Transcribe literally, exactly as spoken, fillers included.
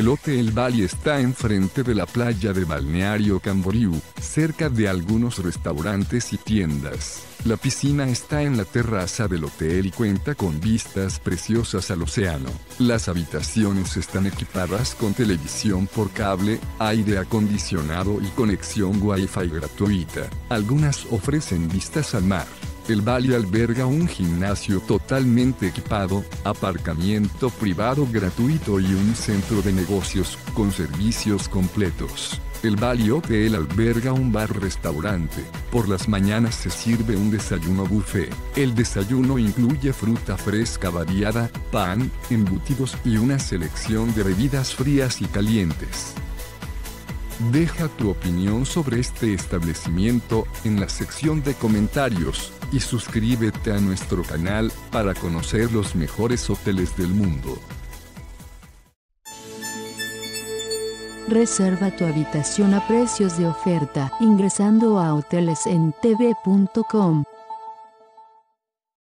El Hotel Bali está enfrente de la playa de Balneario Camboriú, cerca de algunos restaurantes y tiendas. La piscina está en la terraza del hotel y cuenta con vistas preciosas al océano. Las habitaciones están equipadas con televisión por cable, aire acondicionado y conexión Wi-Fi gratuita. Algunas ofrecen vistas al mar. El Bali alberga un gimnasio totalmente equipado, aparcamiento privado gratuito y un centro de negocios con servicios completos. El Bali Hotel alberga un bar-restaurante. Por las mañanas se sirve un desayuno buffet. El desayuno incluye fruta fresca variada, pan, embutidos y una selección de bebidas frías y calientes. Deja tu opinión sobre este establecimiento en la sección de comentarios y suscríbete a nuestro canal para conocer los mejores hoteles del mundo. Reserva tu habitación a precios de oferta ingresando a hoteles en t v punto com.